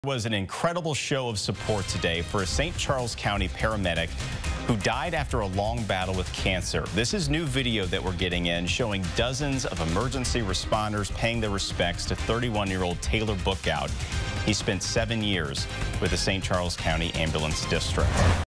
Was an incredible show of support today for a St. Charles County paramedic who died after a long battle with cancer. This is new video that we're getting in showing dozens of emergency responders paying their respects to 31-year-old Taylor Bookout. He spent 7 years with the St. Charles County Ambulance District.